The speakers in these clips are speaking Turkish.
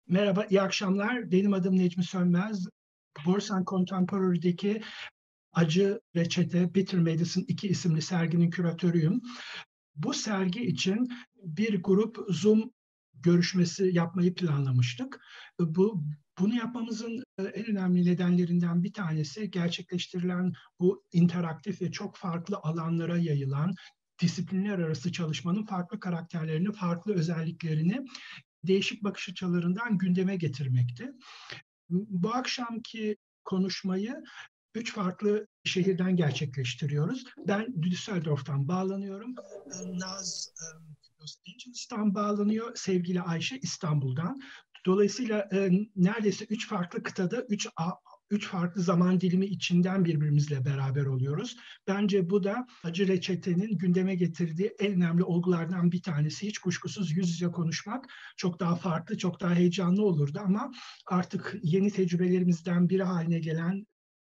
Merhaba, iyi akşamlar. Benim adım Necmi Sönmez. Borsan Contemporary'deki Acı Reçete, Bitter Medicine 2 isimli serginin küratörüyüm. Bu sergi için bir grup Zoom görüşmesi yapmayı planlamıştık. Bunu yapmamızın en önemli nedenlerinden bir tanesi gerçekleştirilen bu interaktif ve çok farklı alanlara yayılan disiplinler arası çalışmanın farklı karakterlerini, farklı özelliklerini değişik bakış açılarından gündeme getirmekti. Bu akşamki konuşmayı 3 farklı şehirden gerçekleştiriyoruz. Ben Düsseldorf'tan bağlanıyorum. Naz Los Angeles'tan bağlanıyor. Sevgili Ayşe İstanbul'dan. Dolayısıyla neredeyse 3 farklı kıtada 3 farklı zaman dilimi içinden birbirimizle beraber oluyoruz. Bence bu da Acı Reçete'nin gündeme getirdiği en önemli olgulardan bir tanesi. Hiç kuşkusuz yüz yüze konuşmak çok daha farklı, çok daha heyecanlı olurdu ama artık yeni tecrübelerimizden biri haline gelen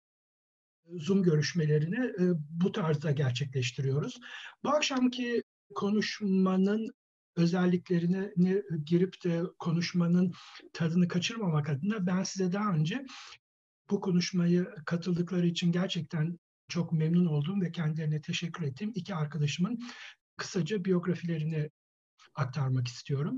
Zoom görüşmelerini bu tarzda gerçekleştiriyoruz. Bu akşamki konuşmanın özelliklerine girip de konuşmanın tadını kaçırmamak adına ben size daha önce bu konuşmayı katıldıkları için gerçekten çok memnun oldum ve kendilerine teşekkür ettim. İki arkadaşımın kısaca biyografilerini aktarmak istiyorum.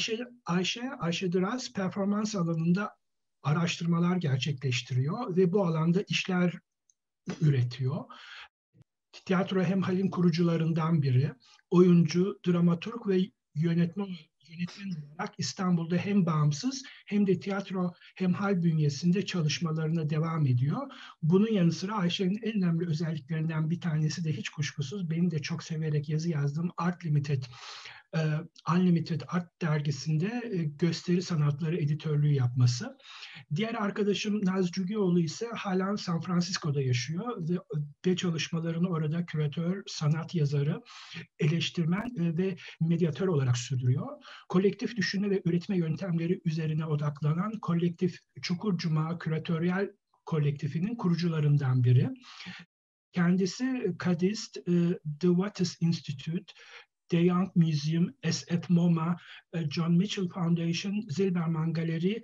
Ayşe Duras performans alanında araştırmalar gerçekleştiriyor ve bu alanda işler üretiyor. Tiyatro Hemhal'in kurucularından biri. Oyuncu, dramaturg ve yönetmen olarak İstanbul'da hem bağımsız hem de tiyatro hemhal bünyesinde çalışmalarına devam ediyor. Bunun yanı sıra Ayşe'nin en önemli özelliklerinden bir tanesi de hiç kuşkusuz benim de çok severek yazı yazdığım Art Limited e, Unlimited Art dergisinde gösteri sanatları editörlüğü yapması. Diğer arkadaşım Naz Cügioğlu ise halen San Francisco'da yaşıyor ve çalışmalarını orada küratör, sanat yazarı, eleştirmen ve medyatör olarak sürdürüyor. Kolektif düşünme ve üretme yöntemleri üzerine odaklanan kolektif Çukurcuma Küratöryel Kolektifinin kurucularından biri. Kendisi Kadist, The Wattis Institute, The Young Museum, SF MoMA, John Mitchell Foundation, Zilberman Galeri,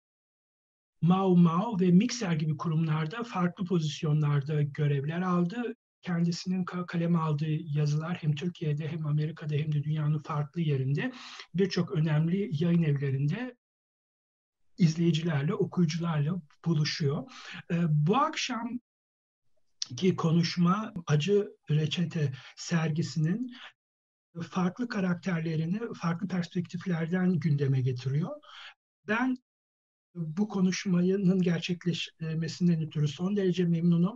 Mau Mau ve Mixer gibi kurumlarda farklı pozisyonlarda görevler aldı. Kendisinin kaleme aldığı yazılar hem Türkiye'de hem Amerika'da hem de dünyanın farklı yerinde birçok önemli yayın evlerinde izleyicilerle, okuyucularla buluşuyor. Bu akşamki konuşma Acı Reçete sergisinin farklı karakterlerini farklı perspektiflerden gündeme getiriyor. Ben bu konuşmanın gerçekleşmesinden ötürü son derece memnunum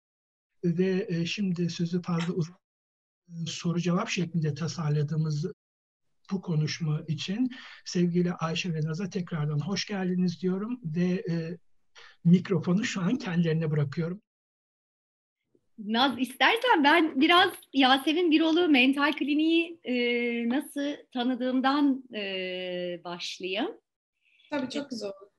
ve şimdi sözü fazla soru cevap şeklinde tasarladığımız bu konuşma için sevgili Ayşe ve Naz'a tekrardan hoş geldiniz diyorum ve mikrofonu şu an kendilerine bırakıyorum. Naz, istersen ben biraz Yasemin Birol'u mental kliniği nasıl tanıdığımdan başlayayım. Tabii çok güzel olur.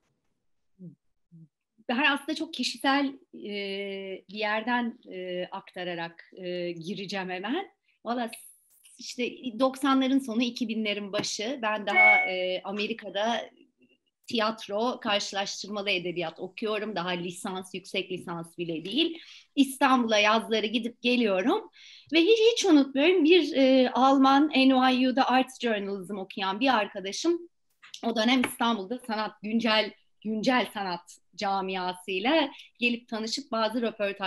Ben aslında çok kişisel bir yerden aktararak gireceğim hemen. Valla işte 90'ların sonu 2000'lerin başı ben daha Amerika'da tiyatro, karşılaştırmalı edebiyat okuyorum. Daha lisans, yüksek lisans bile değil. İstanbul'a yazları gidip geliyorum. Ve hiç unutmuyorum bir Alman NYU'da Arts Journalism okuyan bir arkadaşım o dönem İstanbul'da güncel sanat camiasıyla gelip tanışıp bazı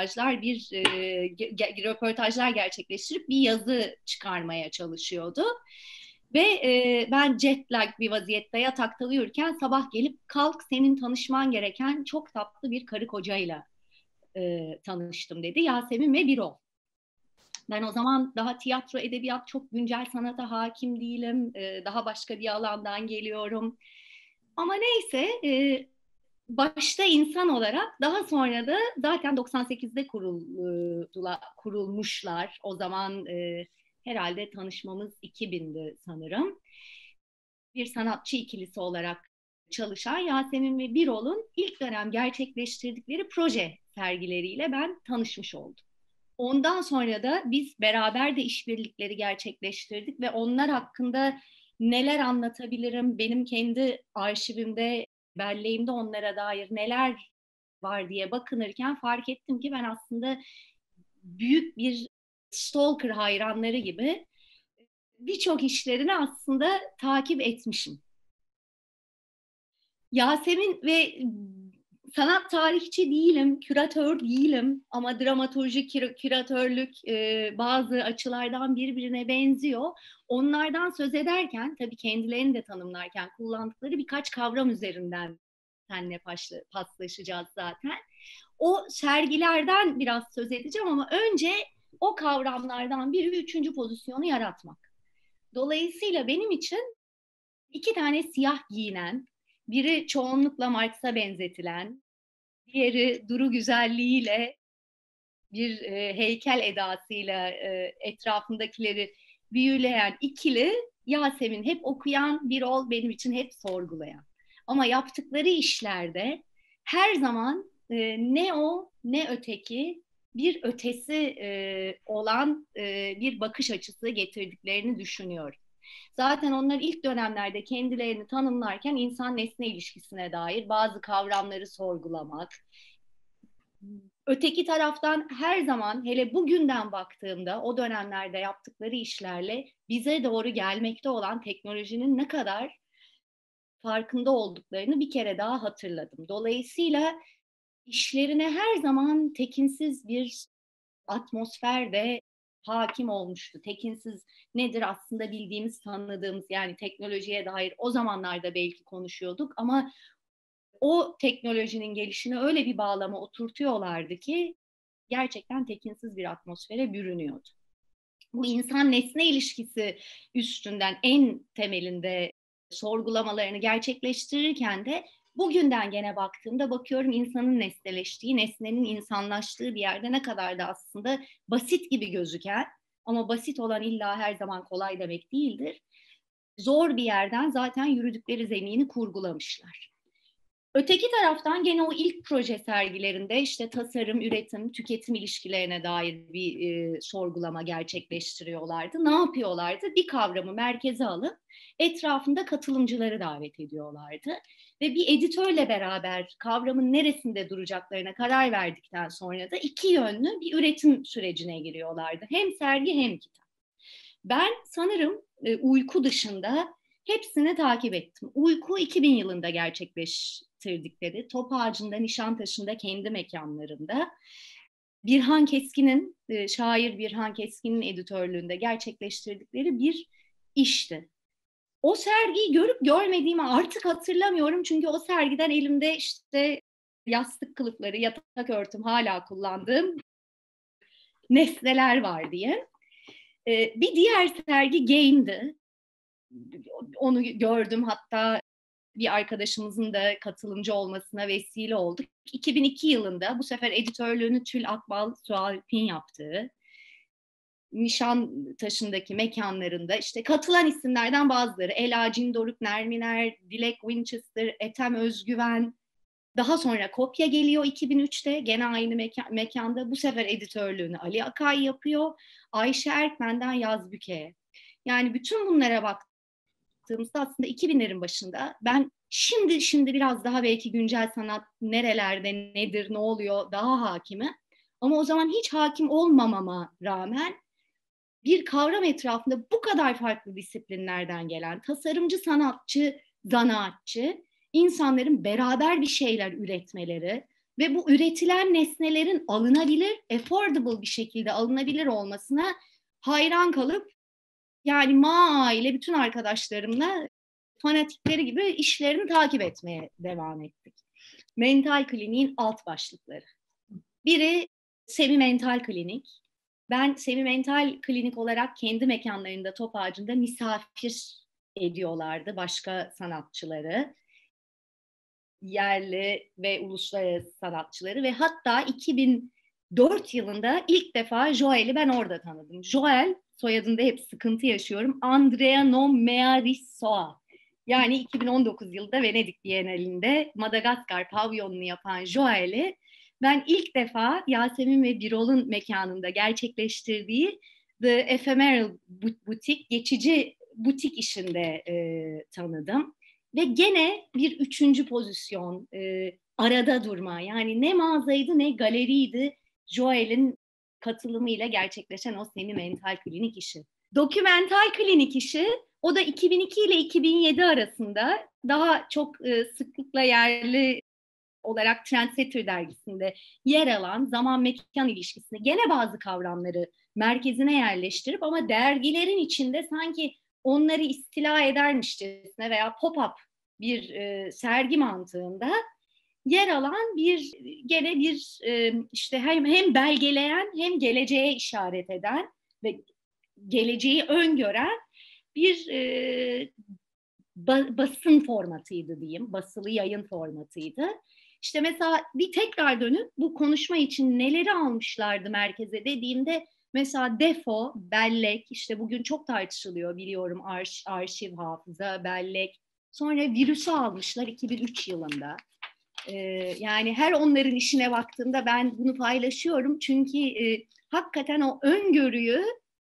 röportajlar gerçekleştirip bir yazı çıkarmaya çalışıyordu. Ve ben jet lag bir vaziyette yatakta uyurken sabah gelip kalk senin tanışman gereken çok tatlı bir karı kocayla tanıştım dedi. Yasemin ve Birol. Ben o zaman daha tiyatro, edebiyat, çok güncel sanata hakim değilim. Daha başka bir alandan geliyorum. Ama neyse başta insan olarak daha sonra da zaten 98'de kurulmuşlar. O zaman herhalde tanışmamız 2000'di sanırım. Bir sanatçı ikilisi olarak çalışan Yasemin ve Birol'un ilk dönem gerçekleştirdikleri proje sergileriyle ben tanışmış oldum. Ondan sonra da biz beraber de işbirlikleri gerçekleştirdik ve onlar hakkında neler anlatabilirim, benim kendi arşivimde, belleğimde onlara dair neler var diye bakınırken fark ettim ki ben aslında büyük bir stalker hayranları gibi birçok işlerini aslında takip etmişim. Yasemin ve sanat tarihçi değilim, küratör değilim ama dramaturji, küratörlük bazı açılardan birbirine benziyor. Onlardan söz ederken, tabii kendilerini de tanımlarken kullandıkları birkaç kavram üzerinden seninle paslaşacağız zaten. O sergilerden biraz söz edeceğim ama önce o kavramlardan biri üçüncü pozisyonu yaratmak. Dolayısıyla benim için iki tane siyah giyinen, biri çoğunlukla Marx'a benzetilen, diğeri duru güzelliğiyle, bir heykel edasıyla etrafındakileri büyüleyen ikili Yasemin, hep okuyan, Birol benim için hep sorgulayan. Ama yaptıkları işlerde her zaman ne o ne öteki bir ötesi olan bir bakış açısı getirdiklerini düşünüyorum. Zaten onlar ilk dönemlerde kendilerini tanımlarken insan nesne ilişkisine dair bazı kavramları sorgulamak. Öteki taraftan her zaman, hele bugünden baktığımda o dönemlerde yaptıkları işlerle bize doğru gelmekte olan teknolojinin ne kadar farkında olduklarını bir kere daha hatırladım. Dolayısıyla işlerine her zaman tekinsiz bir atmosfer de hakim olmuştu. Tekinsiz nedir aslında bildiğimiz, tanıdığımız, yani teknolojiye dair o zamanlarda belki konuşuyorduk ama o teknolojinin gelişini öyle bir bağlama oturtuyorlardı ki gerçekten tekinsiz bir atmosfere bürünüyordu. Bu insan nesne ilişkisi üstünden en temelinde sorgulamalarını gerçekleştirirken de bugünden gene baktığımda bakıyorum insanın nesneleştiği, nesnenin insanlaştığı bir yerde ne kadar da aslında basit gibi gözüken, ama basit olan illa her zaman kolay demek değildir, zor bir yerden zaten yürüdükleri zemini kurgulamışlar. Öteki taraftan gene o ilk proje sergilerinde işte tasarım, üretim, tüketim ilişkilerine dair bir sorgulama gerçekleştiriyorlardı. Ne yapıyorlardı? Bir kavramı merkeze alıp etrafında katılımcıları davet ediyorlardı. Ve bir editörle beraber kavramın neresinde duracaklarına karar verdikten sonra da iki yönlü bir üretim sürecine giriyorlardı. Hem sergi hem kitap. Ben sanırım uyku dışında hepsini takip ettim. Uyku 2000 yılında gerçekleştirdikleri, Topağacı'nda, Nişantaşı'nda kendi mekanlarında, Birhan Keskin'in, şair Birhan Keskin'in editörlüğünde gerçekleştirdikleri bir işti. O sergiyi görüp görmediğimi artık hatırlamıyorum çünkü o sergiden elimde işte yastık kılıfları, yatak örtüm hala kullandığım nesneler var diye. Bir diğer sergi Game'di. Onu gördüm, hatta bir arkadaşımızın da katılımcı olmasına vesile olduk. 2002 yılında bu sefer editörlüğünü Tül Akbal Sualp'in yaptığı Nişantaşı'ndaki mekanlarında işte katılan isimlerden bazıları Ela Cindoruk, Nerminer, Dilek Winchester, Ethem Özgüven. Daha sonra Kopya geliyor 2003'te gene aynı mekanda, bu sefer editörlüğünü Ali Akay yapıyor. Ayşe Erkmen'den Yaz Büke'ye. Yani bütün bunlara baktığımızda aslında 2000'lerin başında ben şimdi biraz daha belki güncel sanat nerelerde, nedir, ne oluyor daha hakimi. Ama o zaman hiç hakim olmamama rağmen bir kavram etrafında bu kadar farklı disiplinlerden gelen tasarımcı, sanatçı, zanaatçı insanların beraber bir şeyler üretmeleri ve bu üretilen nesnelerin alınabilir, affordable bir şekilde alınabilir olmasına hayran kalıp yani ile bütün arkadaşlarımla fanatikleri gibi işlerini takip etmeye devam ettik. Mental Klinik'in alt başlıkları. Biri Semi Mental Klinik. Ben Semi Mental Klinik olarak kendi mekanlarında Topağacı'nda misafir ediyorlardı başka sanatçıları, yerli ve uluslararası sanatçıları ve hatta 2004 yılında ilk defa Joel'i ben orada tanıdım. Joel, soyadında hep sıkıntı yaşıyorum, Andrea non Mearisoa. Yani 2019 yılında Venedik Bienalinde Madagaskar pavyonunu yapan Joel'i ben ilk defa Yasemin ve Birol'un mekanında gerçekleştirdiği The Ephemeral Boutique, geçici butik işinde tanıdım. Ve gene bir üçüncü pozisyon, arada durma. Yani ne mağazaydı ne galeriydi Joel'in katılımıyla gerçekleşen o Semi-Mental Klinik işi. Dokumental klinik işi, o da 2002 ile 2007 arasında daha çok sıklıkla yerli olarak Trendsetter dergisinde yer alan zaman mekan ilişkisini gene bazı kavramları merkezine yerleştirip ama dergilerin içinde sanki onları istila edermişçesine veya pop-up bir sergi mantığında yer alan gene bir işte hem belgeleyen hem geleceğe işaret eden ve geleceği öngören bir basın formatıydı diyeyim, basılı yayın formatıydı. İşte mesela bir tekrar dönüp bu konuşma için neleri almışlardı merkeze dediğimde mesela defo, bellek, işte bugün çok tartışılıyor biliyorum arşiv hafıza, bellek. Sonra virüsü almışlar 2003 yılında. Yani her onların işine baktığımda ben bunu paylaşıyorum çünkü hakikaten o öngörüyü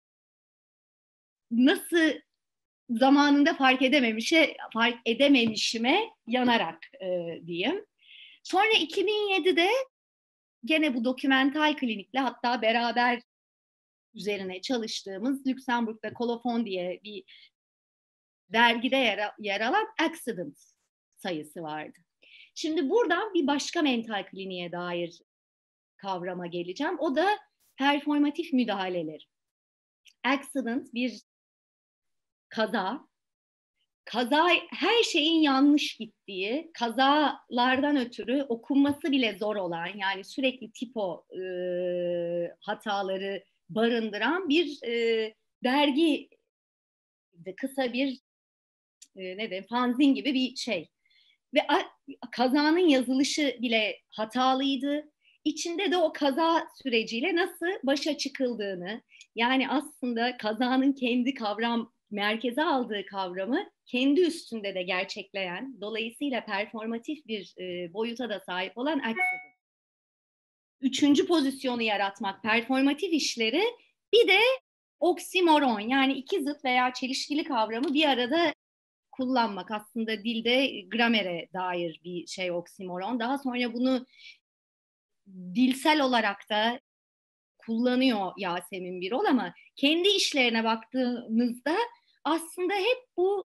nasıl zamanında fark edememişime yanarak diyeyim. Sonra 2007'de gene bu dokumental klinikle hatta beraber üzerine çalıştığımız Lüksemburg'da Kolofon diye bir dergide yer alan Accident sayısı vardı. Şimdi buradan bir başka mental kliniğe dair kavrama geleceğim. O da performatif müdahaleler. Accident bir kaza, her şeyin yanlış gittiği, kazalardan ötürü okunması bile zor olan, yani sürekli tipo hataları barındıran bir dergi, kısa bir fanzin gibi bir şey. Ve kazanın yazılışı bile hatalıydı. İçinde de o kaza süreciyle nasıl başa çıkıldığını, yani aslında kazanın kendi merkeze aldığı kavramı kendi üstünde de gerçekleyen, dolayısıyla performatif bir boyuta da sahip olan accident. Üçüncü pozisyonu yaratmak, performatif işleri, bir de oksimoron, yani iki zıt veya çelişkili kavramı bir arada kullanmak. Aslında dilde gramere dair bir şey oksimoron. Daha sonra bunu dilsel olarak da kullanıyor Yasemin Birol ama kendi işlerine baktığımızda aslında hep bu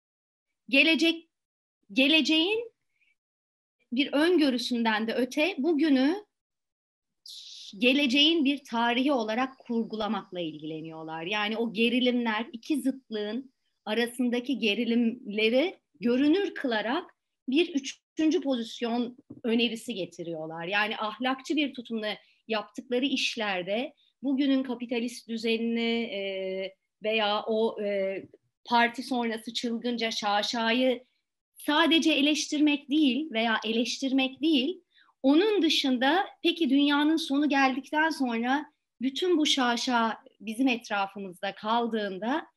geleceğin bir öngörüsünden de öte bugünü geleceğin bir tarihi olarak kurgulamakla ilgileniyorlar. Yani o gerilimler, iki zıtlığın arasındaki gerilimleri görünür kılarak bir üçüncü pozisyon önerisi getiriyorlar. Yani ahlakçı bir tutumla yaptıkları işlerde bugünün kapitalist düzenini veya o parti sonrası çılgınca şaşayı sadece eleştirmek değil, onun dışında peki dünyanın sonu geldikten sonra bütün bu şaşa bizim etrafımızda kaldığında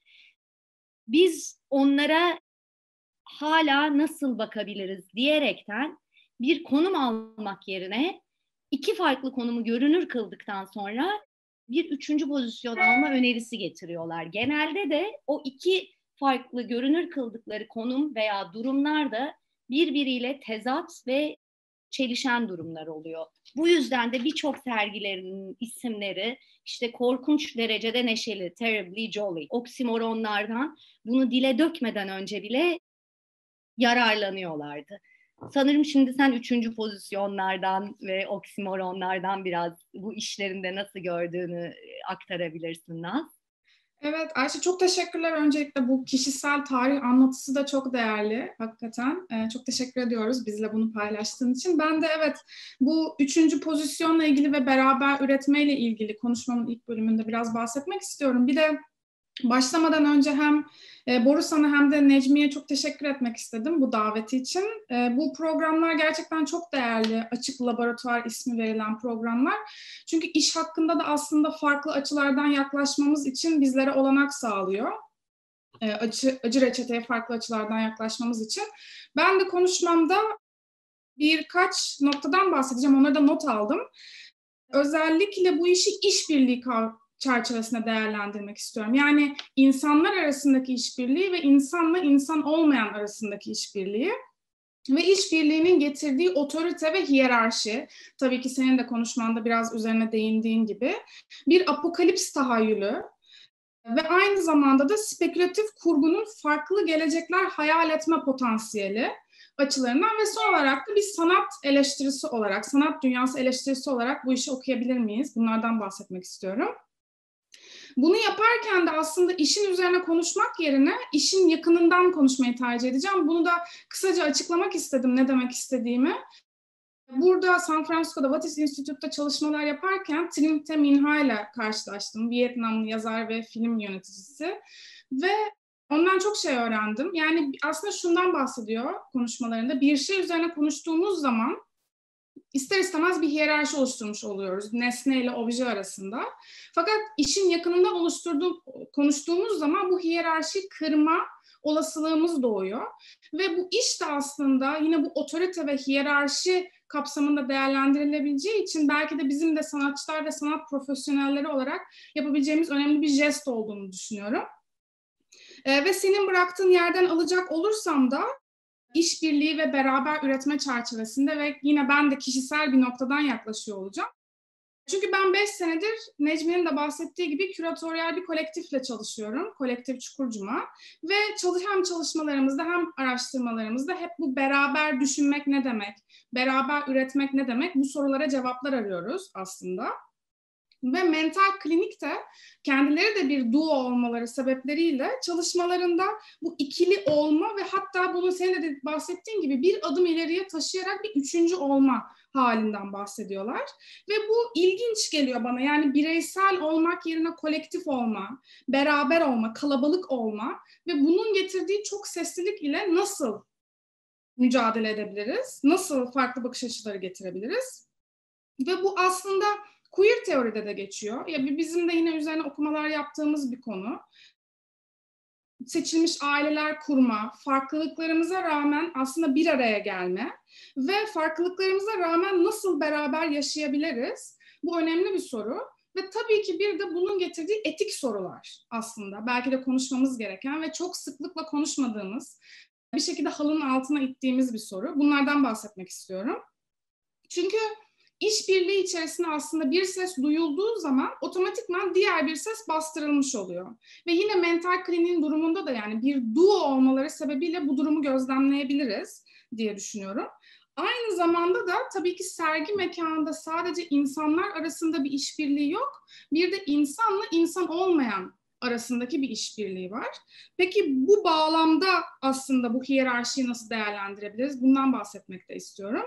biz onlara hala nasıl bakabiliriz diyerekten bir konum almak yerine iki farklı konumu görünür kıldıktan sonra bir üçüncü pozisyon alma önerisi getiriyorlar. Genelde de o iki farklı görünür kıldıkları konum veya durumlar da birbiriyle tezat ve çelişen durumlar oluyor. Bu yüzden de birçok sergilerin isimleri işte korkunç derecede neşeli, terribly jolly, oksimoronlardan bunu dile dökmeden önce bile yararlanıyorlardı. Sanırım şimdi sen üçüncü pozisyonlardan ve oksimoronlardan biraz bu işlerinde nasıl gördüğünü aktarabilirsin Naz. Evet Ayşe, çok teşekkürler. Öncelikle bu kişisel tarih anlatısı da çok değerli hakikaten. Çok teşekkür ediyoruz bizle bunu paylaştığın için. Ben de evet bu üçüncü pozisyonla ilgili ve beraber üretmeyle ilgili konuşmamın ilk bölümünde biraz bahsetmek istiyorum. Bir de başlamadan önce hem Borusan'a hem de Necmi'ye çok teşekkür etmek istedim bu daveti için. Bu programlar gerçekten çok değerli, açık laboratuvar ismi verilen programlar. Çünkü iş hakkında da aslında farklı açılardan yaklaşmamız için bizlere olanak sağlıyor. Acı reçeteye farklı açılardan yaklaşmamız için. Ben de konuşmamda birkaç noktadan bahsedeceğim, onları da not aldım. Özellikle bu işi işbirliği çerçevesinde değerlendirmek istiyorum. Yani insanlar arasındaki işbirliği ve insanla insan olmayan arasındaki işbirliği ve işbirliğinin getirdiği otorite ve hiyerarşi, tabii ki senin de konuşmanda biraz üzerine değindiğin gibi, bir apokalips tahayyülü ve aynı zamanda da spekülatif kurgunun farklı gelecekler hayal etme potansiyeli açılarından ve son olarak da bir sanat eleştirisi olarak, sanat dünyası eleştirisi olarak bu işi okuyabilir miyiz? Bunlardan bahsetmek istiyorum. Bunu yaparken de aslında işin üzerine konuşmak yerine işin yakınından konuşmayı tercih edeceğim. Bunu da kısaca açıklamak istedim ne demek istediğimi. Burada San Francisco'da Wattis Institute'da çalışmalar yaparken Trinh Minh ile karşılaştım. Vietnamlı yazar ve film yöneticisi. Ve ondan çok şey öğrendim. Yani aslında şundan bahsediyor konuşmalarında. Bir şey üzerine konuştuğumuz zaman ister istemez bir hiyerarşi oluşturmuş oluyoruz nesne ile obje arasında. Fakat işin yakınında konuştuğumuz zaman bu hiyerarşi kırma olasılığımız doğuyor. Ve bu iş de aslında yine bu otorite ve hiyerarşi kapsamında değerlendirilebileceği için belki de bizim de sanatçılar ve sanat profesyonelleri olarak yapabileceğimiz önemli bir jest olduğunu düşünüyorum. Ve senin bıraktığın yerden alacak olursam da işbirliği ve beraber üretme çerçevesinde ve yine ben de kişisel bir noktadan yaklaşıyor olacağım. Çünkü ben 5 senedir Necmi'nin de bahsettiği gibi küratöryel bir kolektifle çalışıyorum. Kolektif Çukurcuma. Ve hem çalışmalarımızda hem araştırmalarımızda hep bu beraber düşünmek ne demek, beraber üretmek ne demek bu sorulara cevaplar arıyoruz aslında. Ve Mental Klinik de kendileri de bir duo olmaları sebepleriyle çalışmalarında bu ikili olma ve hatta bunu senin de bahsettiğin gibi bir adım ileriye taşıyarak bir üçüncü olma halinden bahsediyorlar. Ve bu ilginç geliyor bana. Yani bireysel olmak yerine kolektif olma, beraber olma, kalabalık olma ve bunun getirdiği çok seslilik ile nasıl mücadele edebiliriz? Nasıl farklı bakış açıları getirebiliriz? Ve bu aslında queer teoride de geçiyor. Ya bizim de yine üzerine okumalar yaptığımız bir konu. Seçilmiş aileler kurma, farklılıklarımıza rağmen aslında bir araya gelme ve farklılıklarımıza rağmen nasıl beraber yaşayabiliriz? Bu önemli bir soru. Ve tabii ki bir de bunun getirdiği etik sorular aslında. Belki de konuşmamız gereken ve çok sıklıkla konuşmadığımız, bir şekilde halının altına ittiğimiz bir soru. Bunlardan bahsetmek istiyorum. Çünkü İşbirliği içerisinde aslında bir ses duyulduğu zaman otomatikman diğer bir ses bastırılmış oluyor. Ve yine Mental Klinik'in durumunda da yani bir duo olmaları sebebiyle bu durumu gözlemleyebiliriz diye düşünüyorum. Aynı zamanda da tabii ki sergi mekanında sadece insanlar arasında bir işbirliği yok. Bir de insanla insan olmayan arasındaki bir işbirliği var. Peki bu bağlamda aslında bu hiyerarşiyi nasıl değerlendirebiliriz? Bundan bahsetmek de istiyorum.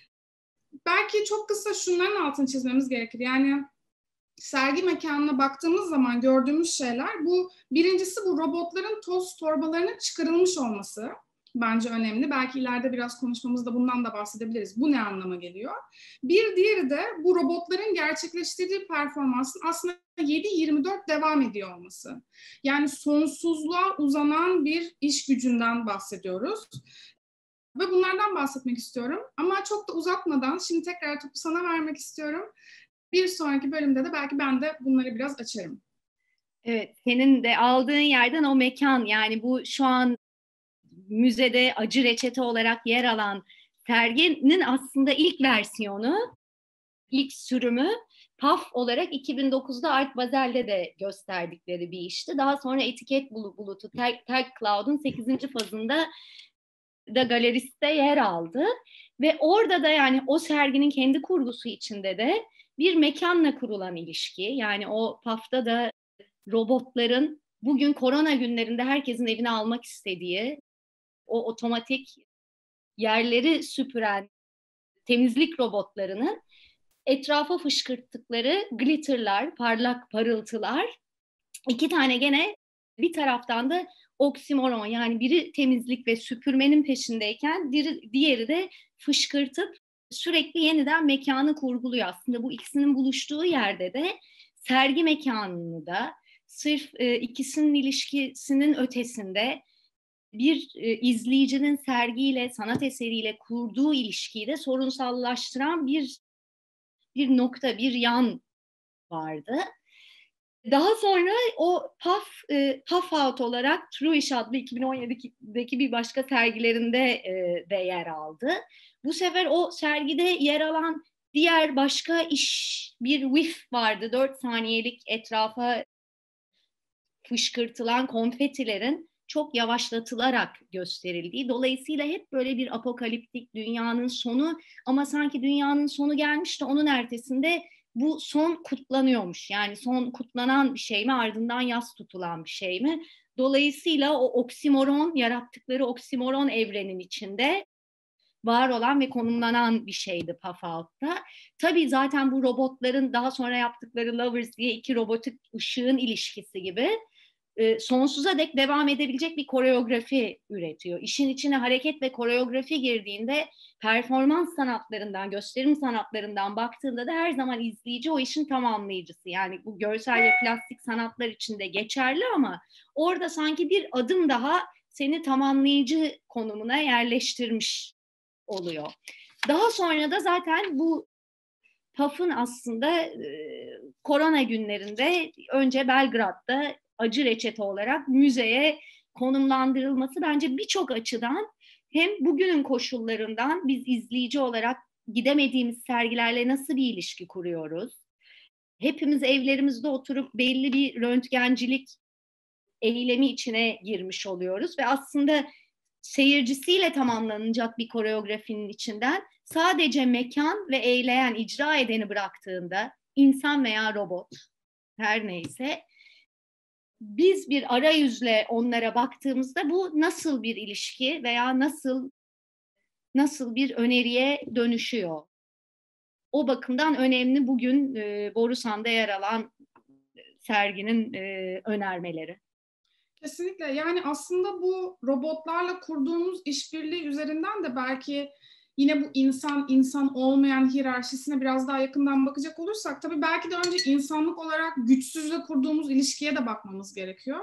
Belki çok kısa şunların altını çizmemiz gerekir. Yani sergi mekanına baktığımız zaman gördüğümüz şeyler bu. Birincisi bu robotların toz torbalarının çıkarılmış olması bence önemli. Belki ileride biraz konuşmamızda bundan da bahsedebiliriz. Bu ne anlama geliyor? Bir diğeri de bu robotların gerçekleştirdiği performansın aslında 7/24 devam ediyor olması. Yani sonsuzluğa uzanan bir iş gücünden bahsediyoruz. Ve bunlardan bahsetmek istiyorum. Ama çok da uzatmadan şimdi tekrar topu sana vermek istiyorum. Bir sonraki bölümde de belki ben de bunları biraz açarım. Evet, senin de aldığın yerden o mekan, yani bu şu an müzede acı reçete olarak yer alan serginin aslında ilk versiyonu, ilk sürümü PAF olarak 2009'da Art Basel'de de gösterdikleri bir işti. Daha sonra Etiket Bulutu, Tag Cloud'un 8. fazında da galeriste yer aldı. Ve orada da yani o serginin kendi kurgusu içinde de bir mekanla kurulan ilişki. Yani o PAF'ta da robotların bugün korona günlerinde herkesin evine almak istediği o otomatik yerleri süpüren temizlik robotlarının etrafa fışkırttıkları glitterlar, parlak parıltılar. 2 tane gene bir taraftan da oksimoron, yani biri temizlik ve süpürmenin peşindeyken diğeri de fışkırtıp sürekli yeniden mekanı kurguluyor. Aslında bu ikisinin buluştuğu yerde de sergi mekanını da sırf ikisinin ilişkisinin ötesinde bir izleyicinin sergiyle, sanat eseriyle kurduğu ilişkiyi de sorunsallaştıran bir nokta, bir yan vardı. Daha sonra o Puff Out olarak True İş adlı 2017'deki bir başka sergilerinde de yer aldı. Bu sefer o sergide yer alan diğer başka iş bir whiff vardı. 4 saniyelik etrafa fışkırtılan konfetilerin çok yavaşlatılarak gösterildiği. Dolayısıyla hep böyle bir apokaliptik dünyanın sonu ama sanki dünyanın sonu gelmiş de onun ertesinde bu son kutlanıyormuş. Yani son kutlanan bir şey mi, ardından yas tutulan bir şey mi? Dolayısıyla o oksimoron, yarattıkları oksimoron evrenin içinde var olan ve konumlanan bir şeydi Puff Out'ta. Tabii zaten bu robotların daha sonra yaptıkları Lovers diye 2 robotik ışığın ilişkisi gibi sonsuza dek devam edebilecek bir koreografi üretiyor. İşin içine hareket ve koreografi girdiğinde performans sanatlarından, gösterim sanatlarından baktığında da her zaman izleyici o işin tamamlayıcısı. Yani bu görsel ve plastik sanatlar için de geçerli ama orada sanki bir adım daha seni tamamlayıcı konumuna yerleştirmiş oluyor. Daha sonra da zaten bu Puff'ın aslında korona günlerinde önce Belgrad'da acı reçete olarak müzeye konumlandırılması bence birçok açıdan hem bugünün koşullarından biz izleyici olarak gidemediğimiz sergilerle nasıl bir ilişki kuruyoruz? Hepimiz evlerimizde oturup belli bir röntgencilik eylemi içine girmiş oluyoruz ve aslında seyircisiyle tamamlanacak bir koreografinin içinden sadece mekan ve eyleyen, icra edeni bıraktığında insan veya robot her neyse biz bir arayüzle onlara baktığımızda bu nasıl bir ilişki veya nasıl bir öneriye dönüşüyor? O bakımdan önemli bugün Borusan'da yer alan serginin önermeleri. Kesinlikle. Yani aslında bu robotlarla kurduğumuz işbirliği üzerinden de belki yine bu insan olmayan hiyerarşisine biraz daha yakından bakacak olursak tabii belki de önce insanlık olarak güçsüzle kurduğumuz ilişkiye de bakmamız gerekiyor.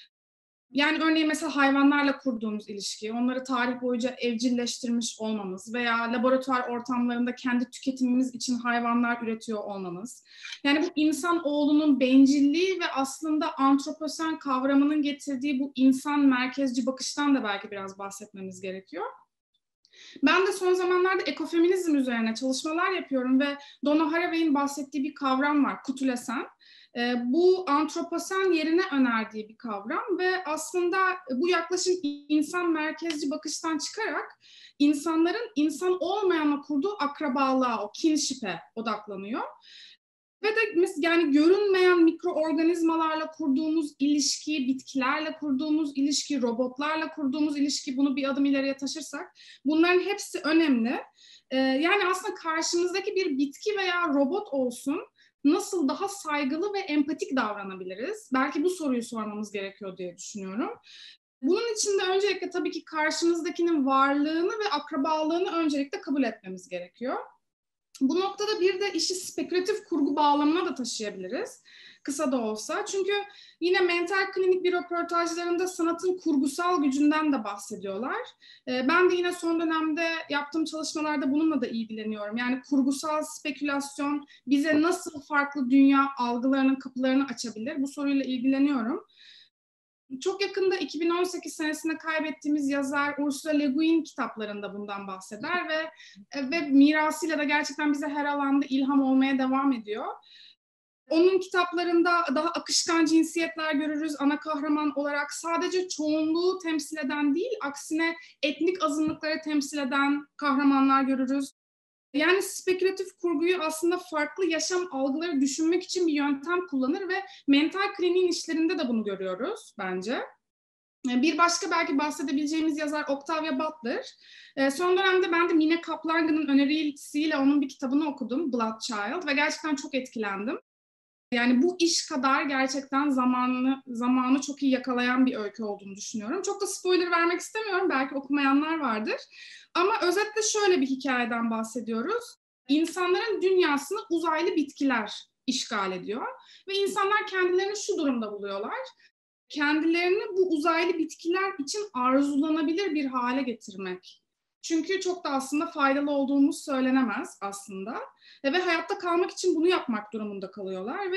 Yani örneğin mesela hayvanlarla kurduğumuz ilişki, onları tarih boyunca evcilleştirmiş olmamız veya laboratuvar ortamlarında kendi tüketimimiz için hayvanlar üretiyor olmamız. Yani bu insanoğlunun bencilliği ve aslında antroposen kavramının getirdiği bu insan merkezci bakıştan da belki biraz bahsetmemiz gerekiyor. Ben de son zamanlarda ekofeminizm üzerine çalışmalar yapıyorum ve Donna Haraway'in bahsettiği bir kavram var, kutulesen. Bu antroposen yerine önerdiği bir kavram ve aslında bu yaklaşım insan merkezci bakıştan çıkarak insanların insan olmayanla kurduğu akrabalığa, o kinship'e odaklanıyor. Ve de yani görünmeyen mikroorganizmalarla kurduğumuz ilişki, bitkilerle kurduğumuz ilişki, robotlarla kurduğumuz ilişki, bunu bir adım ileriye taşırsak bunların hepsi önemli. Yani aslında karşımızdaki bir bitki veya robot olsun, nasıl daha saygılı ve empatik davranabiliriz? Belki bu soruyu sormamız gerekiyor diye düşünüyorum. Bunun için de öncelikle tabii ki karşımızdakinin varlığını ve akrabalığını öncelikle kabul etmemiz gerekiyor. Bu noktada bir de işi spekülatif kurgu bağlamına da taşıyabiliriz. Kısa da olsa. Çünkü yine mental klinik bir röportajlarında sanatın kurgusal gücünden de bahsediyorlar. Ben de yine son dönemde yaptığım çalışmalarda bununla da ilgileniyorum. Yani kurgusal spekülasyon bize nasıl farklı dünya algılarının kapılarını açabilir? Bu soruyla ilgileniyorum. Çok yakında 2018 senesinde kaybettiğimiz yazar Ursula Le Guin kitaplarında bundan bahseder ve mirasıyla da gerçekten bize her alanda ilham olmaya devam ediyor. Onun kitaplarında daha akışkan cinsiyetler görürüz. Ana kahraman olarak sadece çoğunluğu temsil eden değil, aksine etnik azınlıkları temsil eden kahramanlar görürüz. Yani spekülatif kurguyu aslında farklı yaşam algıları düşünmek için bir yöntem kullanır ve mental kliniğin işlerinde de bunu görüyoruz bence. Bir başka belki bahsedebileceğimiz yazar Octavia Butler. Son dönemde ben de Mine Kaplangan'ın önerisiyle onun bir kitabını okudum, Blood Child, ve gerçekten çok etkilendim. Yani bu iş kadar gerçekten zamanı çok iyi yakalayan bir öykü olduğunu düşünüyorum. Çok da spoiler vermek istemiyorum, belki okumayanlar vardır. Ama özetle şöyle bir hikayeden bahsediyoruz. İnsanların dünyasını uzaylı bitkiler işgal ediyor. Ve insanlar kendilerini şu durumda buluyorlar. Kendilerini bu uzaylı bitkiler için arzulanabilir bir hale getirmek. Çünkü çok da aslında faydalı olduğumuz söylenemez aslında. Ve hayatta kalmak için bunu yapmak durumunda kalıyorlar ve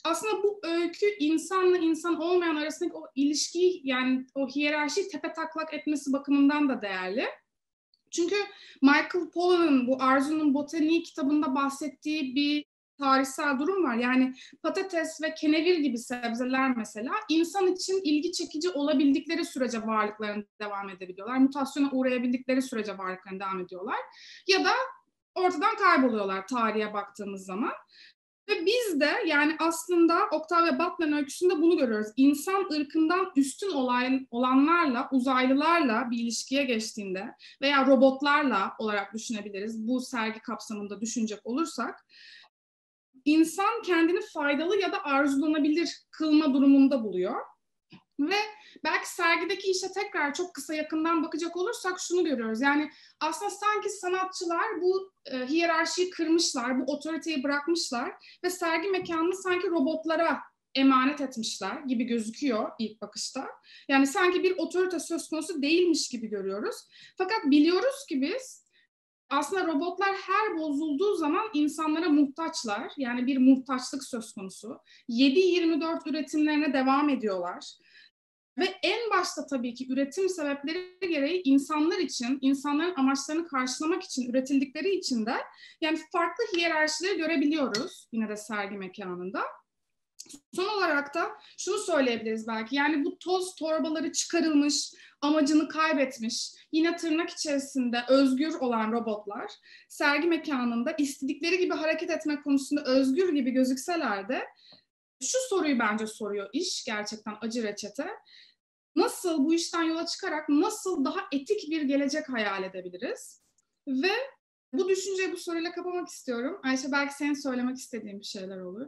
aslında bu öykü insanla insan olmayan arasındaki o ilişkiyi, yani o hiyerarşiyi tepetaklak etmesi bakımından da değerli. Çünkü Michael Pollan'ın bu Arzu'nun Botaniği kitabında bahsettiği bir tarihsel durum var. Yani patates ve kenevir gibi sebzeler mesela insan için ilgi çekici olabildikleri sürece varlıklarını devam edebiliyorlar. Mutasyona uğrayabildikleri sürece varlıklarını devam ediyorlar. Ya da ortadan kayboluyorlar tarihe baktığımız zaman. Ve biz de yani aslında Octavia Butler'ın öyküsünde bunu görüyoruz. İnsan ırkından üstün olanlarla, uzaylılarla bir ilişkiye geçtiğinde veya robotlarla olarak düşünebiliriz. Bu sergi kapsamında düşünecek olursak, insan kendini faydalı ya da arzulanabilir kılma durumunda buluyor. Ve belki sergideki işe tekrar çok kısa yakından bakacak olursak şunu görüyoruz. Yani aslında sanki sanatçılar bu hiyerarşiyi kırmışlar, bu otoriteyi bırakmışlar ve sergi mekanını sanki robotlara emanet etmişler gibi gözüküyor ilk bakışta. Yani sanki bir otorite söz konusu değilmiş gibi görüyoruz. Fakat biliyoruz ki biz aslında robotlar her bozulduğu zaman insanlara muhtaçlar. Yani bir muhtaçlık söz konusu. 7/24 üretimlerine devam ediyorlar. Ve en başta tabii ki üretim sebepleri gereği insanlar için, insanların amaçlarını karşılamak için üretildikleri için de yani farklı hiyerarşileri görebiliyoruz yine de sergi mekanında. Son olarak da şunu söyleyebiliriz belki, yani bu toz torbaları çıkarılmış, amacını kaybetmiş, yine tırnak içerisinde özgür olan robotlar sergi mekanında istedikleri gibi hareket etmek konusunda özgür gibi gözükseler de şu soruyu bence soruyor iş, gerçekten Acı Reçete. Nasıl bu işten yola çıkarak nasıl daha etik bir gelecek hayal edebiliriz? Ve bu düşünceyi bu soruyla kapamak istiyorum. Ayşe, belki senin söylemek istediğin bir şeyler olur.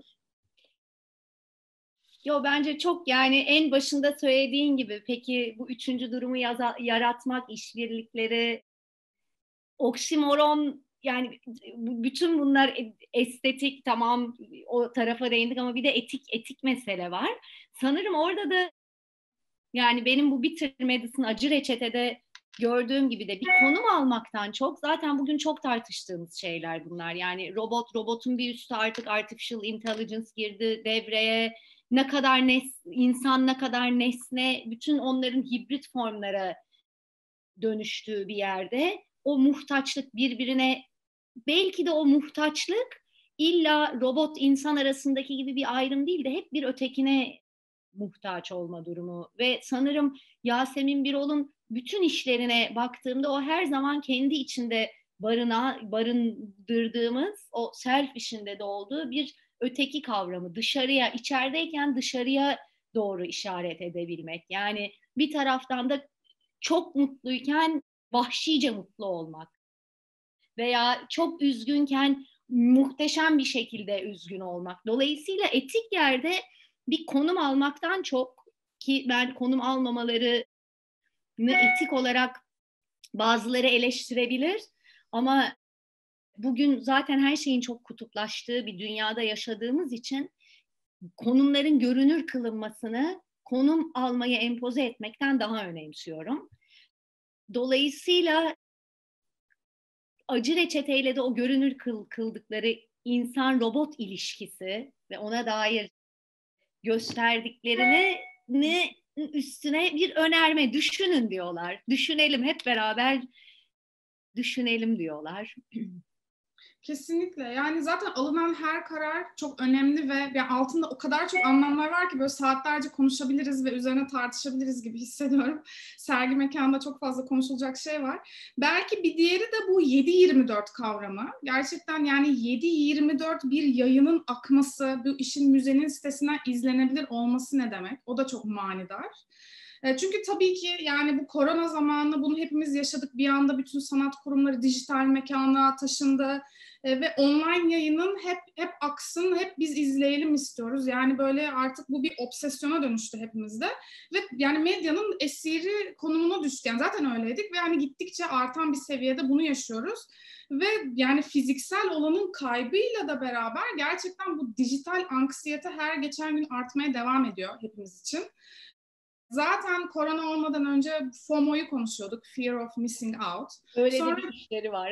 Yo, bence çok, yani en başında söylediğin gibi, peki bu üçüncü durumu yaratmak, işbirlikleri, oksimoron, yani bütün bunlar estetik, tamam, o tarafa değindik ama bir de etik mesele var. Sanırım orada da yani benim bu Bitter Medicine, Acı Reçete'de gördüğüm gibi de bir konum almaktan çok, zaten bugün çok tartıştığımız şeyler bunlar. Yani robotun bir üstü, artık artificial intelligence girdi devreye. Ne kadar insan, ne kadar nesne, bütün onların hibrit formlara dönüştüğü bir yerde o muhtaçlık birbirine, belki de o muhtaçlık illa robot insan arasındaki gibi bir ayrım değil de hep bir ötekine muhtaç olma durumu. Ve sanırım Yasemin Birol'un bütün işlerine baktığımda o her zaman kendi içinde barındırdığımız o self işinde de olduğu bir öteki kavramı, dışarıya, içerideyken dışarıya doğru işaret edebilmek. Yani bir taraftan da çok mutluyken vahşice mutlu olmak veya çok üzgünken muhteşem bir şekilde üzgün olmak. Dolayısıyla etik yerde bir konum almaktan çok, ki ben konum almamalarını etik olarak bazıları eleştirebilir ama bugün zaten her şeyin çok kutuplaştığı bir dünyada yaşadığımız için konumların görünür kılınmasını konum almayı empoze etmekten daha önemsiyorum. Dolayısıyla Acı Reçeteyle de o görünür kıldıkları insan-robot ilişkisi ve ona dair gösterdiklerini üstüne bir önerme, düşünün diyorlar. Düşünelim, hep beraber düşünelim diyorlar. Kesinlikle. Yani zaten alınan her karar çok önemli ve altında o kadar çok anlamlar var ki böyle saatlerce konuşabiliriz ve üzerine tartışabiliriz gibi hissediyorum. Sergi mekanında çok fazla konuşulacak şey var. Belki bir diğeri de bu 7/24 kavramı. Gerçekten yani 7/24 bir yayının akması, bu işin müzenin sitesinden izlenebilir olması ne demek? O da çok manidar. Çünkü tabii ki yani bu korona zamanında bunu hepimiz yaşadık. Bir anda bütün sanat kurumları dijital mekana taşındı. Ve online yayının hep aksın, hep biz izleyelim istiyoruz. Yani böyle artık bu bir obsesyona dönüştü hepimizde. Ve yani medyanın esiri konumuna düştü. Yani zaten öyleydik ve yani gittikçe artan bir seviyede bunu yaşıyoruz. Ve yani fiziksel olanın kaybıyla da beraber gerçekten bu dijital anksiyete her geçen gün artmaya devam ediyor hepimiz için. Zaten korona olmadan önce FOMO'yu konuşuyorduk. Fear of Missing Out. Öyle Sonra, de bir işleri var.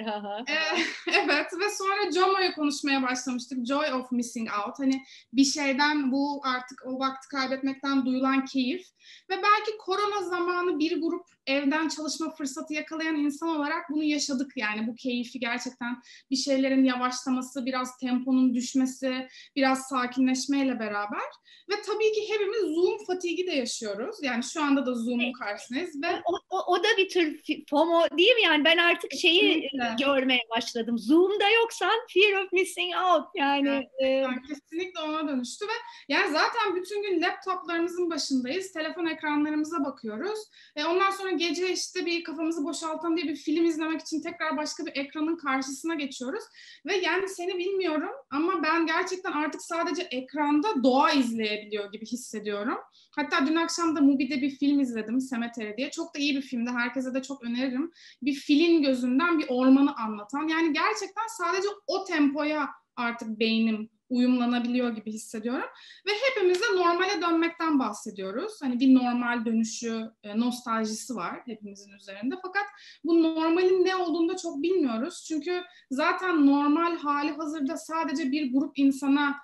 evet ve sonra JOMO'yu konuşmaya başlamıştık. Joy of Missing Out. Hani bir şeyden bu artık o vakti kaybetmekten duyulan keyif. Ve belki korona zamanı bir grup evden çalışma fırsatı yakalayan insan olarak bunu yaşadık. Yani bu keyfi gerçekten bir şeylerin yavaşlaması, biraz temponun düşmesi, biraz sakinleşmeyle beraber. Ve tabii ki hepimiz Zoom fatigi de yaşıyoruz. Yani şu anda da Zoom'un karşısındayız ve o da bir tür FOMO değil mi? Yani ben artık şeyi görmeye başladım. Zoom'da yoksan fear of missing out. Yani kesinlikle ona dönüştü ve yani zaten bütün gün laptoplarımızın başındayız. Telefon ekranlarımıza bakıyoruz. Ondan sonra gece işte bir kafamızı boşaltalım diye bir film izlemek için tekrar başka bir ekranın karşısına geçiyoruz. Ve yani seni bilmiyorum ama ben gerçekten artık sadece ekranda doğa izleyebiliyor gibi hissediyorum. Hatta dün akşam da Mubi'de bir film izledim, Cemetery diye. Çok da iyi bir filmdi. Herkese de çok öneririm. Bir filin gözünden bir ormanı anlatan. Yani gerçekten sadece o tempoya artık beynim uyumlanabiliyor gibi hissediyorum. Ve hepimiz de normale dönmekten bahsediyoruz. Hani bir normal dönüşü, nostaljisi var hepimizin üzerinde. Fakat bu normalin ne olduğunu da çok bilmiyoruz. Çünkü zaten normal hali hazırda sadece bir grup insana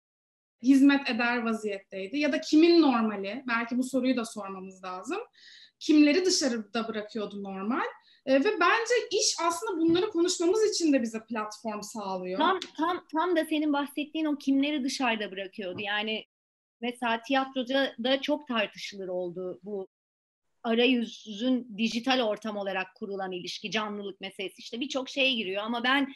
hizmet eder vaziyetteydi. Ya da kimin normali? Belki bu soruyu da sormamız lazım. Kimleri dışarıda bırakıyordu normal? Ve bence iş aslında bunları konuşmamız için de bize platform sağlıyor. Tam da senin bahsettiğin o kimleri dışarıda bırakıyordu. Yani mesela tiyatroda çok tartışılır oldu bu arayüzün dijital ortam olarak kurulan ilişki, canlılık meselesi. İşte birçok şeye giriyor ama ben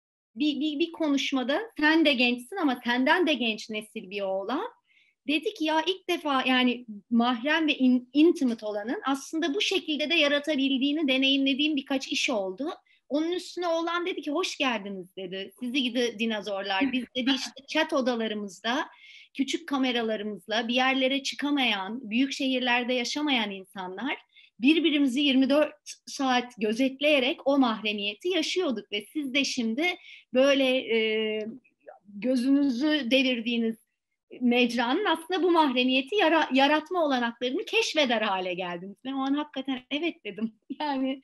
bir konuşmada sen de gençsin ama senden de genç nesil bir oğlan dedi ki ya ilk defa yani mahrem ve intimate olanın aslında bu şekilde de yaratabildiğini deneyimlediğim birkaç iş oldu. Onun üstüne oğlan dedi ki hoş geldiniz dedi. Sizi gidi dinozorlar. Biz dedi işte chat odalarımızda küçük kameralarımızla bir yerlere çıkamayan, büyük şehirlerde yaşamayan insanlar birbirimizi 24 saat gözetleyerek o mahremiyeti yaşıyorduk ve siz de şimdi böyle gözünüzü devirdiğiniz mecranın aslında bu mahremiyeti yaratma olanaklarını keşfeder hale geldiniz. Ben o an hakikaten evet dedim. Yani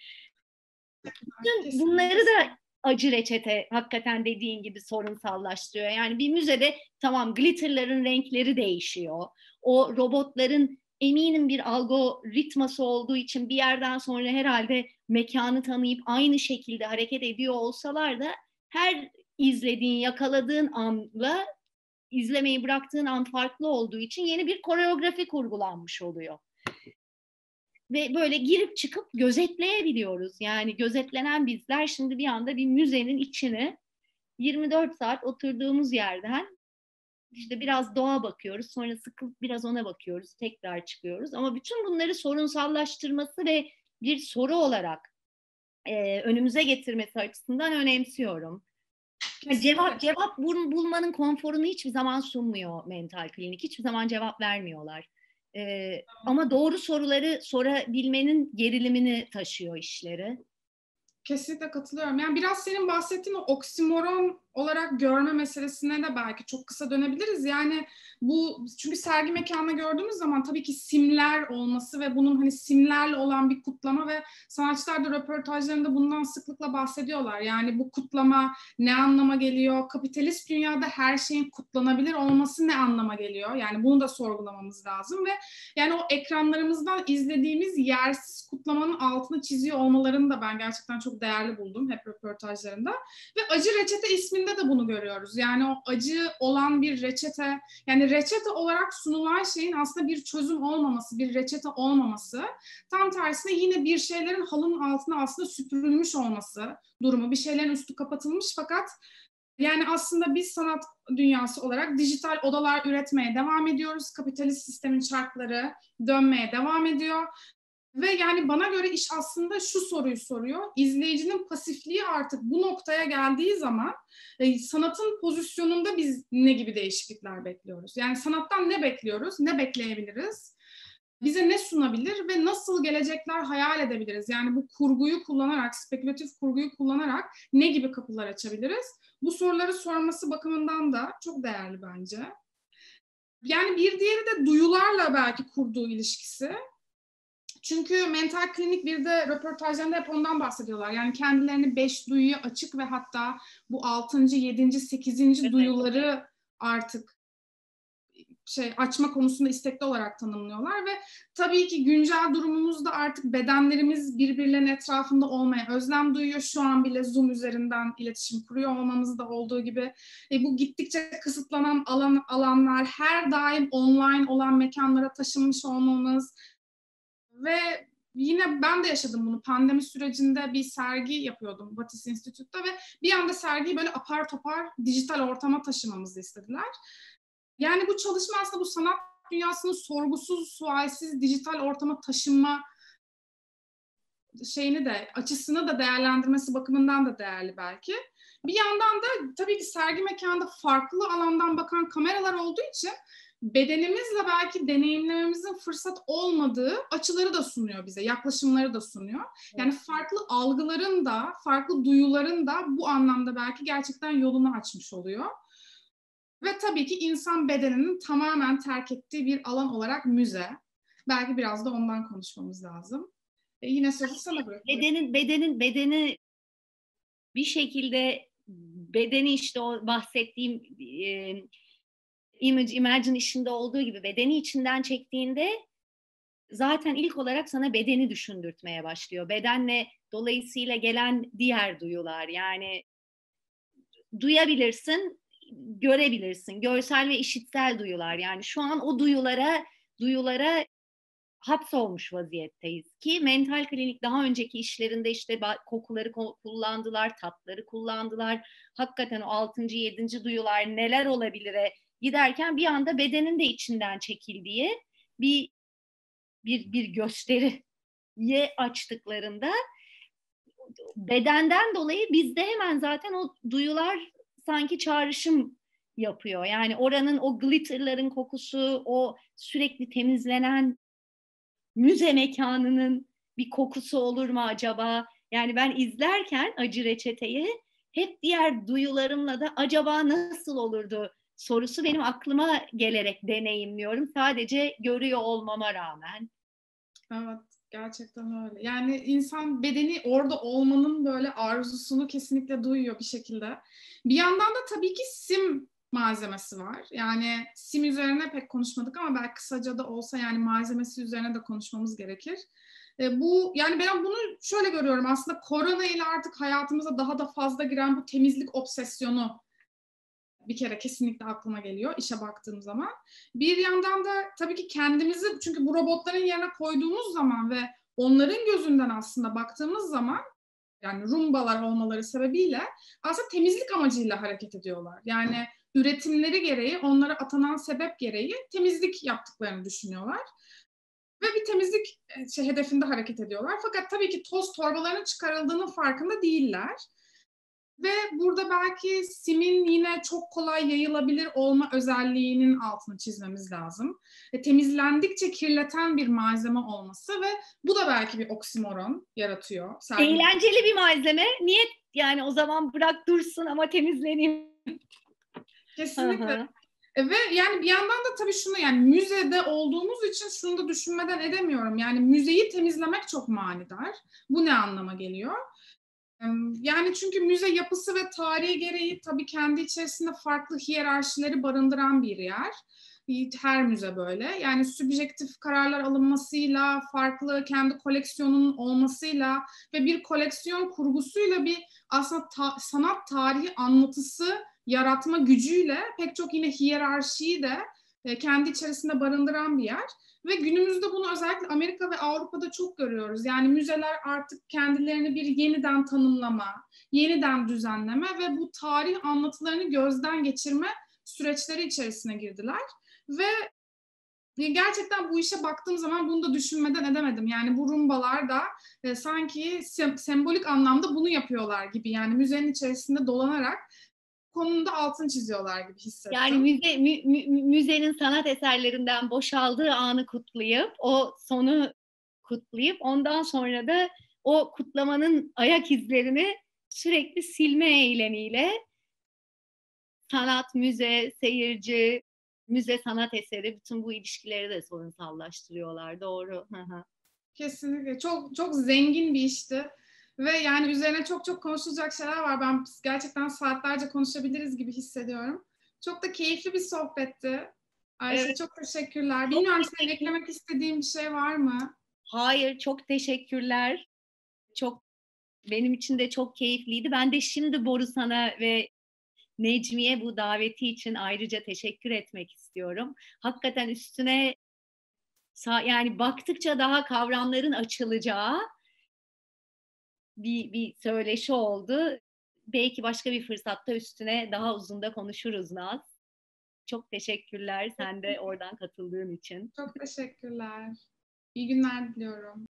bunları da acı reçete hakikaten dediğin gibi sorunsallaştırıyor. Yani bir müzede tamam glitterların renkleri değişiyor. O robotların eminim bir algoritması olduğu için bir yerden sonra herhalde mekanı tanıyıp aynı şekilde hareket ediyor olsalar da her izlediğin, yakaladığın anla izlemeyi bıraktığın an farklı olduğu için yeni bir koreografi kurgulanmış oluyor. Ve böyle girip çıkıp gözetleyebiliyoruz. Yani gözetlenen bizler şimdi bir anda bir müzenin içine 24 saat oturduğumuz yerden işte biraz doğa bakıyoruz, sonra sıkılıp biraz ona bakıyoruz, tekrar çıkıyoruz. Ama bütün bunları sorunsallaştırması ve bir soru olarak önümüze getirmesi açısından önemsiyorum. Cevap bulmanın konforunu hiçbir zaman sunmuyor mental klinik. Hiçbir zaman cevap vermiyorlar. Ama doğru soruları sorabilmenin gerilimini taşıyor işleri. Kesinlikle katılıyorum. Yani biraz senin bahsettiğin o oksimoron olarak görme meselesine de belki çok kısa dönebiliriz. Yani bu çünkü sergi mekanına gördüğümüz zaman tabii ki simler olması ve bunun hani simlerle olan bir kutlama ve sanatçılar da röportajlarında bundan sıklıkla bahsediyorlar. Yani bu kutlama ne anlama geliyor? Kapitalist dünyada her şeyin kutlanabilir olması ne anlama geliyor? Yani bunu da sorgulamamız lazım ve yani o ekranlarımızdan izlediğimiz yersiz kutlamanın altını çiziyor olmalarını da ben gerçekten çok değerli buldum hep röportajlarında. Ve acı reçete isminde de bunu görüyoruz. Yani o acı olan bir reçete, yani reçete olarak sunulan şeyin aslında bir çözüm olmaması, bir reçete olmaması, tam tersine yine bir şeylerin halının altına aslında süpürülmüş olması durumu, bir şeylerin üstü kapatılmış fakat yani aslında biz sanat dünyası olarak dijital odalar üretmeye devam ediyoruz. Kapitalist sistemin çarkları dönmeye devam ediyor. Ve yani bana göre iş aslında şu soruyu soruyor. İzleyicinin pasifliği artık bu noktaya geldiği zaman sanatın pozisyonunda biz ne gibi değişiklikler bekliyoruz? Yani sanattan ne bekliyoruz? Ne bekleyebiliriz? Bize ne sunabilir ve nasıl gelecekler hayal edebiliriz? Yani bu kurguyu kullanarak, spekülatif kurguyu kullanarak ne gibi kapılar açabiliriz? Bu soruları sorması bakımından da çok değerli bence. Yani bir diğeri de duyularla belki kurduğu ilişkisi. Çünkü mental klinik bir de röportajlarında hep ondan bahsediyorlar. Yani kendilerini 5 duyuya açık ve hatta bu 6. 7. 8. duyuları artık açma konusunda istekli olarak tanımlıyorlar ve tabii ki güncel durumumuzda artık bedenlerimiz birbirlerinin etrafında olmaya özlem duyuyor. Şu an bile Zoom üzerinden iletişim kuruyor olmamızda olduğu gibi. Bu gittikçe kısıtlanan alanlar, her daim online olan mekanlara taşınmış olmamız ve yine ben de yaşadım bunu. Pandemi sürecinde bir sergi yapıyordum Batis Institute'da ve bir anda sergiyi böyle apar topar dijital ortama taşımamızı istediler. Yani bu çalışma aslında bu sanat dünyasının sorgusuz, sualsiz dijital ortama taşınma açısını da değerlendirmesi bakımından da değerli belki. Bir yandan da tabii ki sergi mekanında farklı alandan bakan kameralar olduğu için bedenimizle belki deneyimlememizin fırsat olmadığı açıları da sunuyor bize, yaklaşımları da sunuyor. Yani farklı algıların da, farklı duyuların da bu anlamda belki gerçekten yolunu açmış oluyor. Ve tabii ki insan bedeninin tamamen terk ettiği bir alan olarak müze. Belki biraz da ondan konuşmamız lazım. Yine sözü sana bırakıyorum. Bedeni bir şekilde bedeni işte o bahsettiğim Imagine işinde olduğu gibi bedeni içinden çektiğinde zaten ilk olarak sana bedeni düşündürtmeye başlıyor. Bedenle dolayısıyla gelen diğer duyular, yani duyabilirsin, görebilirsin. Görsel ve işitsel duyular. Yani şu an o duyulara hapsolmuş vaziyetteyiz ki mental klinik daha önceki işlerinde işte kokuları kullandılar, tatları kullandılar. Hakikaten o 6. 7. duyular neler olabilire giderken bir anda bedenin de içinden çekildiği bir gösteriye açtıklarında bedenden dolayı bizde hemen zaten o duyular sanki çağrışım yapıyor. Yani oranın o glitterların kokusu, o sürekli temizlenen müze mekanının bir kokusu olur mu acaba? Yani ben izlerken Acı Reçete'yi hep diğer duyularımla da acaba nasıl olurdu sorusu benim aklıma gelerek deneyimliyorum. Sadece görüyor olmama rağmen. Evet, gerçekten öyle. Yani insan bedeni orada olmanın böyle arzusunu kesinlikle duyuyor bir şekilde. Bir yandan da tabii ki sim malzemesi var. Yani sim üzerine pek konuşmadık ama belki kısaca da olsa yani malzemesi üzerine de konuşmamız gerekir. Yani ben bunu şöyle görüyorum aslında korona ile artık hayatımıza daha da fazla giren bu temizlik obsesyonu bir kere kesinlikle aklıma geliyor işe baktığım zaman. Bir yandan da tabii ki kendimizi çünkü bu robotların yerine koyduğumuz zaman ve onların gözünden aslında baktığımız zaman yani Roombalar olmaları sebebiyle aslında temizlik amacıyla hareket ediyorlar. Yani üretimleri gereği, onlara atanan sebep gereği temizlik yaptıklarını düşünüyorlar. Ve bir temizlik hedefinde hareket ediyorlar. Fakat tabii ki toz torbalarının çıkarıldığının farkında değiller. Ve burada belki simin yine çok kolay yayılabilir olma özelliğinin altını çizmemiz lazım. Temizlendikçe kirleten bir malzeme olması ve bu da belki bir oksimoron yaratıyor. Eğlenceli bir malzeme. Niye yani o zaman bırak dursun ama temizleneyim. Kesinlikle. Ve yani bir yandan da tabii şunu yani müzede olduğumuz için şunu da düşünmeden edemiyorum. Yani müzeyi temizlemek çok manidar. Bu ne anlama geliyor? Yani çünkü müze yapısı ve tarihi gereği tabii kendi içerisinde farklı hiyerarşileri barındıran bir yer. Her müze böyle. Yani sübjektif kararlar alınmasıyla, farklı kendi koleksiyonunun olmasıyla ve bir koleksiyon kurgusuyla bir aslında sanat tarihi anlatısı yaratma gücüyle pek çok yine hiyerarşiyi de kendi içerisinde barındıran bir yer. Ve günümüzde bunu özellikle Amerika ve Avrupa'da çok görüyoruz. Yani müzeler artık kendilerini bir yeniden tanımlama, yeniden düzenleme ve bu tarih anlatılarını gözden geçirme süreçleri içerisine girdiler. Ve gerçekten bu işe baktığım zaman bunu da düşünmeden edemedim. Yani bu Roombalar da sanki sembolik anlamda bunu yapıyorlar gibi. Yani müzenin içerisinde dolanarak konunun da altını çiziyorlar gibi hissettim. Yani müzenin sanat eserlerinden boşaldığı anı kutlayıp, o sonu kutlayıp ondan sonra da o kutlamanın ayak izlerini sürekli silme eylemiyle sanat, müze, seyirci, müze, sanat eseri bütün bu ilişkileri de sorunsallaştırıyorlar. Doğru. Kesinlikle. Çok çok zengin bir işti. Ve yani üzerine çok çok konuşulacak şeyler var. Ben gerçekten saatlerce konuşabiliriz gibi hissediyorum. Çok da keyifli bir sohbetti. Ayşe Evet. çok teşekkürler. Çok Bilmiyorum senin eklemek istediğin bir şey var mı? Hayır, çok teşekkürler. Çok benim için de çok keyifliydi. Ben de şimdi Borusan'a ve Necmiye bu daveti için ayrıca teşekkür etmek istiyorum. Hakikaten üstüne yani baktıkça daha kavramların açılacağı bir söyleşi oldu. Belki başka bir fırsatta üstüne daha uzun da konuşuruz Naz. Çok teşekkürler sen de oradan katıldığın için. Çok teşekkürler. İyi günler diliyorum.